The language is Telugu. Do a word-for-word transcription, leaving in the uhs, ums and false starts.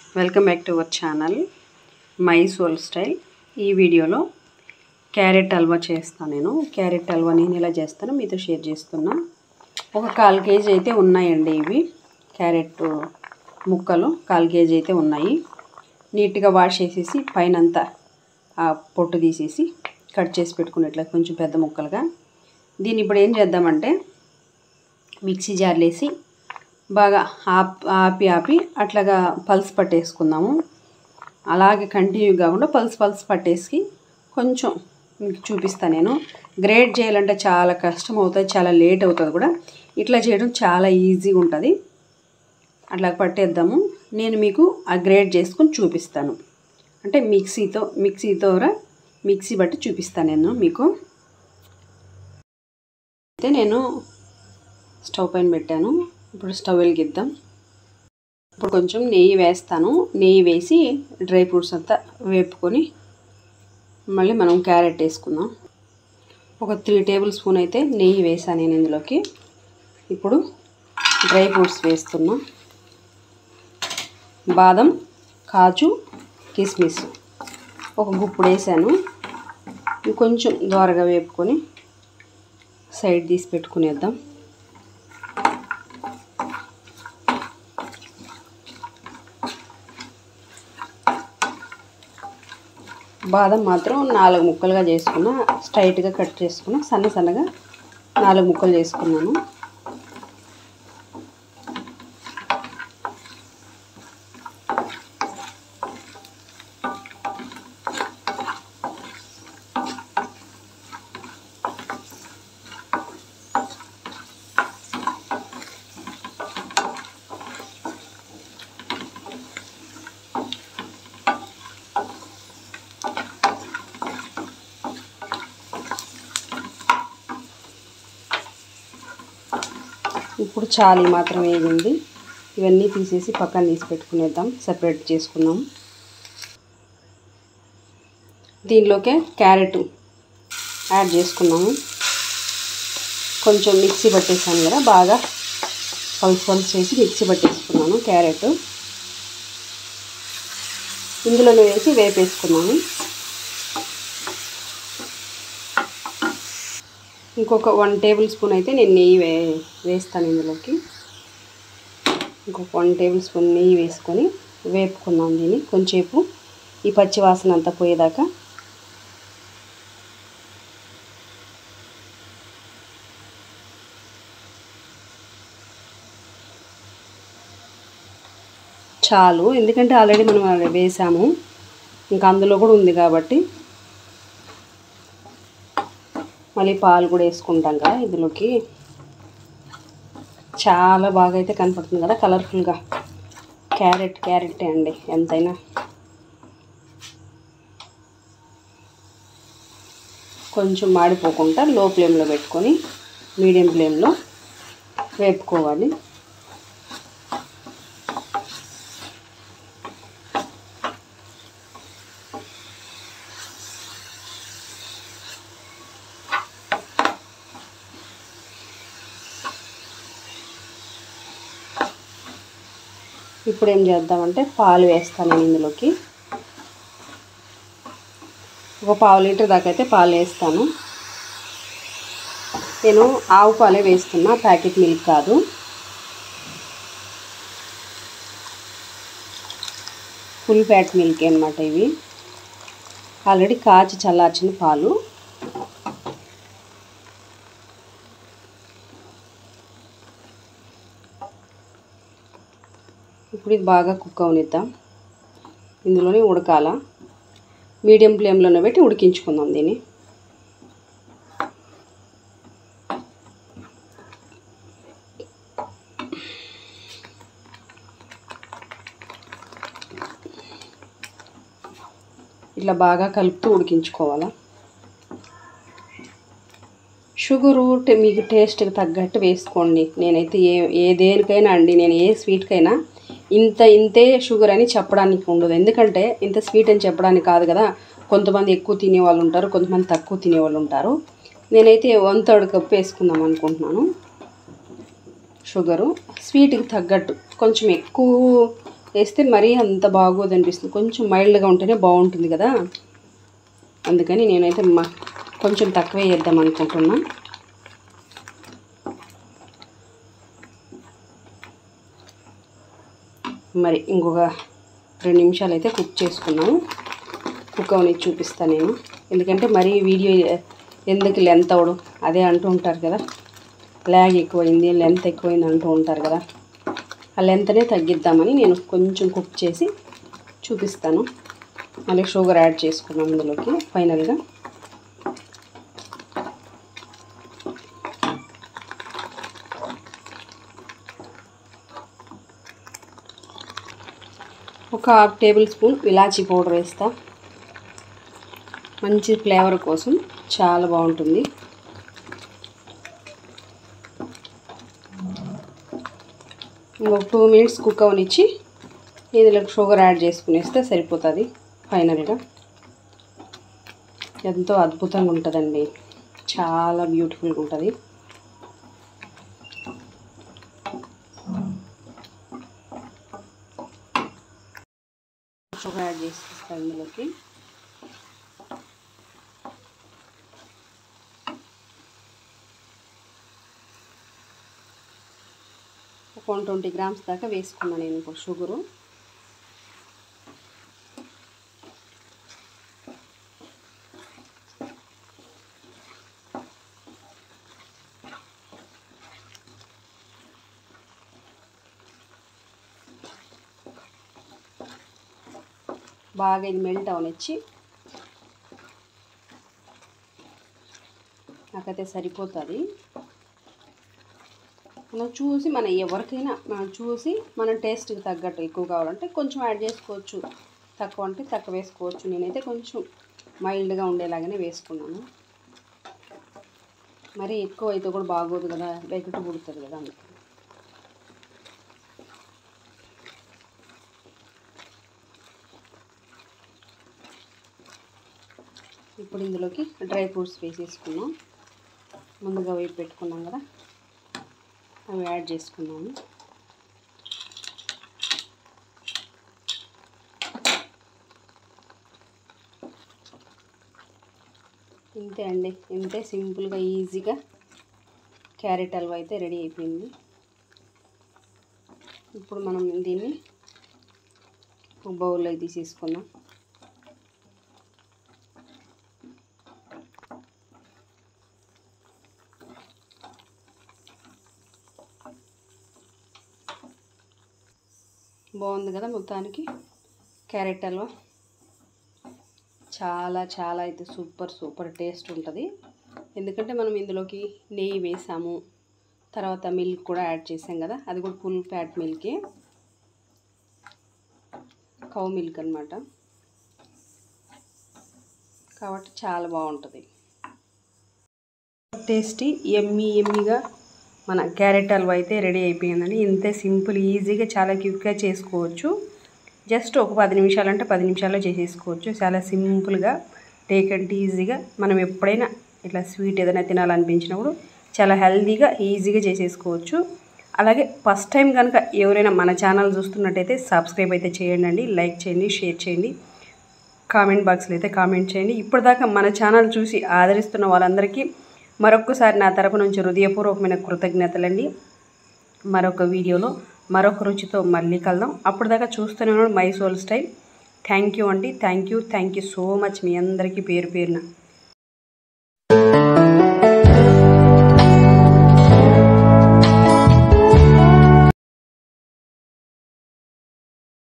Welcome back to our channel my soul style. ఈ వీడియోలో క్యారెట్ హల్వా చేస్తాను. నేను క్యారెట్ హల్వా నేను ఎలా చేస్తానో మీతో షేర్ చేస్తున్నా. ఒక కాల్ కేజీ అయితే ఉన్నాయండి. ఇవి క్యారెట్ ముక్కలు కాల్ కేజీ అయితే ఉన్నాయి. నీట్గా వాష్ చేసేసి పైనంతా ఆ పొట్టు తీసేసి కట్ చేసి పెట్టుకున్నట్లే కొంచెం పెద్ద ముక్కలుగా. దీన్ని ఇప్పుడు ఏం చేద్దామంటే మిక్సీ జార్లో వేసి బాగా ఆపి ఆపి అట్లాగా పల్స్ పట్టేసుకుందాము. అలాగే కంటిన్యూ కాకుండా పల్స్ పల్స్ పట్టేసి కొంచెం మీకు చూపిస్తాను. నేను గ్రేట్ చేయాలంటే చాలా కష్టం అవుతుంది, చాలా లేట్ అవుతుంది కూడా. ఇట్లా చేయడం చాలా ఈజీగా ఉంటుంది. అట్లా పట్టేద్దాము. నేను మీకు ఆ గ్రేట్ చేసుకొని చూపిస్తాను. అంటే మిక్సీతో మిక్సీతో మిక్సీ బట్టి చూపిస్తాను నేను మీకు. అయితే నేను స్టవ్ పైన పెట్టాను. ఇప్పుడు స్టవ్ వెలిగిద్దాం. ఇప్పుడు కొంచెం నెయ్యి వేస్తాను. నెయ్యి వేసి డ్రై ఫ్రూట్స్ అంతా వేపుకొని మళ్ళీ మనం క్యారెట్ వేసుకుందాం. ఒక త్రీ టేబుల్ స్పూన్ అయితే నెయ్యి వేసాను నేను ఇందులోకి. ఇప్పుడు డ్రై ఫ్రూట్స్ వేస్తున్నా. బాదం, కాజు, కిస్మిస్ ఒక గుప్పుడు వేసాను. కొంచెం దోరగా వేపుకొని సైడ్ తీసి పెట్టుకునేద్దాం. బాదం మాత్రం నాలుగు ముక్కలుగా చేసుకున్నా, స్ట్రైట్గా కట్ చేసుకున్నా, సన్న సన్నగా నాలుగు ముక్కలు చేసుకున్నాను. ఇప్పుడు చాలి మాత్రం వేగింది. ఇవన్నీ తీసేసి పక్కన తీసి పెట్టుకునేద్దాం, సెపరేట్ చేసుకుందాం. దీనిలోకే క్యారెట్ యాడ్ చేసుకున్నాము. కొంచెం మిక్సీ పట్టేసాను కదా, బాగా పల్స్ పల్స్ చేసి మిక్సీ పట్టేసుకున్నాను. క్యారెట్ ఇందులోనే వేసి వేపేసుకున్నాము. ఇంకొక వన్ టేబుల్ స్పూన్ అయితే నేను నెయ్యి వే వేస్తాను ఇందులోకి. ఇంకొక వన్ టేబుల్ స్పూన్ నెయ్యి వేసుకొని వేపుకుందాం దీన్ని కొంచెంసేపు, ఈ పచ్చి వాసన అంతా పోయేదాకా. చాలు, ఎందుకంటే ఆల్రెడీ మనం వేసాము, ఇంకా అందులో కూడా ఉంది కాబట్టి. మళ్ళీ పాలు కూడా వేసుకుంటాం కదా ఇందులోకి. చాలా బాగా అయితే కనపడుతుంది కదా కలర్ఫుల్గా. క్యారెట్ క్యారెటే అండి ఎంతైనా. కొంచెం మాడిపోకుండా లో ఫ్లేమ్లో పెట్టుకొని మీడియం ఫ్లేమ్లో వేపుకోవాలి. ఇప్పుడు ఏం చేద్దామంటే పాలు వేస్తాను నేను ఇందులోకి. ఒక పావు లీటర్ దాకా అయితే పాలు వేస్తాను. నేను ఆవు పాలే వేస్తున్నా, ప్యాకెట్ మిల్క్ కాదు. ఫుల్ ఫ్యాట్ మిల్క్ అన్నమాట ఇవి. ఆల్రెడీ కాచి చల్లార్చిన పాలు. ఇప్పుడు ఇది బాగా కుక్ అవనిద్దాం. ఇందులోనే ఉడకాల. మీడియం ఫ్లేమ్లోనే పెట్టి ఉడికించుకుందాం దీన్ని. ఇట్లా బాగా కలుపుతూ ఉడికించుకోవాలా. షుగరు మీకు టేస్ట్కి తగ్గట్టు వేసుకోండి. నేనైతే ఏ ఏ దేనికైనా అండి, నేను ఏ స్వీట్కైనా ఇంత ఇంతే షుగర్ అని చెప్పడానికి ఉండదు. ఎందుకంటే ఇంత స్వీట్ అని చెప్పడానికి కాదు కదా. కొంతమంది ఎక్కువ తినేవాళ్ళు ఉంటారు, కొంతమంది తక్కువ తినేవాళ్ళు ఉంటారు. నేనైతే వన్ థర్డ్ కప్ వేసుకుందాం అనుకుంటున్నాను షుగరు. స్వీట్కి తగ్గట్టు కొంచెం ఎక్కువ వేస్తే మరీ అంత బాగోదు అనిపిస్తుంది. కొంచెం మైల్డ్గా ఉంటేనే బాగుంటుంది కదా, అందుకని నేనైతే మా కొంచెం తక్కువే వేద్దాం అనుకుంటున్నా. మరి ఇంకొక రెండు నిమిషాలు అయితే కుక్ చేసుకున్నాను. కుక్ అవని చూపిస్తాను నేను, ఎందుకంటే మరీ వీడియో ఎందుకు లెంత్ అవడం అదే అంటూ ఉంటారు కదా, లాగ్ ఎక్కువైంది లెంత్ ఎక్కువైంది అంటూ ఉంటారు కదా, ఆ లెంత్నే తగ్గిద్దామని నేను కొంచెం కుక్ చేసి చూపిస్తాను. మళ్ళీ షుగర్ యాడ్ చేసుకున్నాం ఇందులోకి ఫైనల్గా. ఒక హాఫ్ టేబుల్ స్పూన్ ఇలాచీ పౌడర్ వేస్తా, మంచి ఫ్లేవర్ కోసం చాలా బాగుంటుంది. ఇంకొక టూ మినిట్స్ కుక్ అవనిచ్చి ఇందులో షుగర్ యాడ్ చేసుకునేస్తే సరిపోతుంది. ఫైనల్గా ఎంతో అద్భుతంగా ఉంటుందండి, చాలా బ్యూటిఫుల్గా ఉంటుంది. షుగర్ యాడ్ చేసేస్తాను ఇందులోకి. ఒక వన్ ట్వంటీ గ్రామ్స్ దాకా వేసుకున్నాను నేను ఇప్పుడు షుగరు. బాగా ఇది మెల్ట్ అవనిచ్చి నాకైతే సరిపోతుంది. మనం చూసి మన ఎవరికైనా మనం చూసి మన టేస్ట్కి తగ్గట్టు ఎక్కువ కావాలంటే కొంచెం యాడ్ చేసుకోవచ్చు, తక్కువ అంటే తక్కువ వేసుకోవచ్చు. నేనైతే కొంచెం మైల్డ్గా ఉండేలాగానే వేసుకున్నాను, మరి ఎక్కువ అయితే కూడా బాగోదు కదా, వెగటు పుడుతుంది కదా అందుకు. ఇప్పుడు ఇందులోకి డ్రై ఫ్రూట్స్ వేసేసుకున్నాం, ముందుగా వేసి పెట్టుకున్నాం కదా, అవి యాడ్ చేసుకున్నాము. ఇంతే అండి, ఇంతే సింపుల్గా ఈజీగా క్యారెట్ హల్వా అయితే రెడీ అయిపోయింది. ఇప్పుడు మనం దీన్ని ఒక బౌల్లో తీసేసుకుందాం. బాగుంది కదా మొత్తానికి క్యారెట్ హల్వా, చాలా చాలా అయితే సూపర్ సూపర్ టేస్ట్ ఉంటుంది. ఎందుకంటే మనం ఇందులోకి నెయ్యి వేసాము, తర్వాత మిల్క్ కూడా యాడ్ చేసాం కదా, అది కూడా ఫుల్ ఫ్యాట్ మిల్కే, కౌ మిల్క్ అన్నమాట, కాబట్టి చాలా బాగుంటుంది. టేస్టీ ఎమ్మీ ఎమ్మీగా మన క్యారెట్ హల్వా అయితే రెడీ అయిపోయిందండి. ఇంతే సింపుల్ ఈజీగా చాలా క్విక్గా చేసుకోవచ్చు. జస్ట్ ఒక పది నిమిషాలు అంటే పది నిమిషాల్లో చేసేసుకోవచ్చు. చాలా సింపుల్గా టేక్ అండ్ ఈజీగా మనం ఎప్పుడైనా ఇట్లా స్వీట్ ఏదైనా తినాలనిపించినప్పుడు చాలా హెల్తీగా ఈజీగా చేసేసుకోవచ్చు. అలాగే ఫస్ట్ టైం కనుక ఎవరైనా మన ఛానల్ చూస్తున్నట్టయితే సబ్స్క్రైబ్ అయితే చేయండి, లైక్ చేయండి, షేర్ చేయండి, కామెంట్ బాక్స్లో అయితే కామెంట్ చేయండి. ఇప్పటిదాకా మన ఛానల్ చూసి ఆదరిస్తున్న వాళ్ళందరికీ మరొక్కసారి నా తరపు నుంచి హృదయపూర్వకమైన కృతజ్ఞతలండి. మరొక వీడియోలో మరొక రుచితో మళ్ళీ కలుద్దాం. అప్పటిదాకా చూస్తూనే ఉన్నాడు my soul style. Thank you అండి, thank you thank you so much మీ అందరికీ పేరు పేరున.